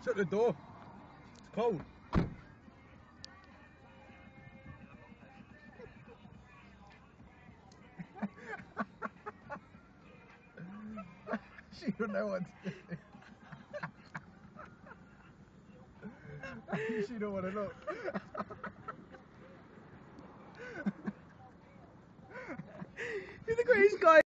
Shut the door. It's cold. She don't know what to do. She don't want to look. You're the greatest guy.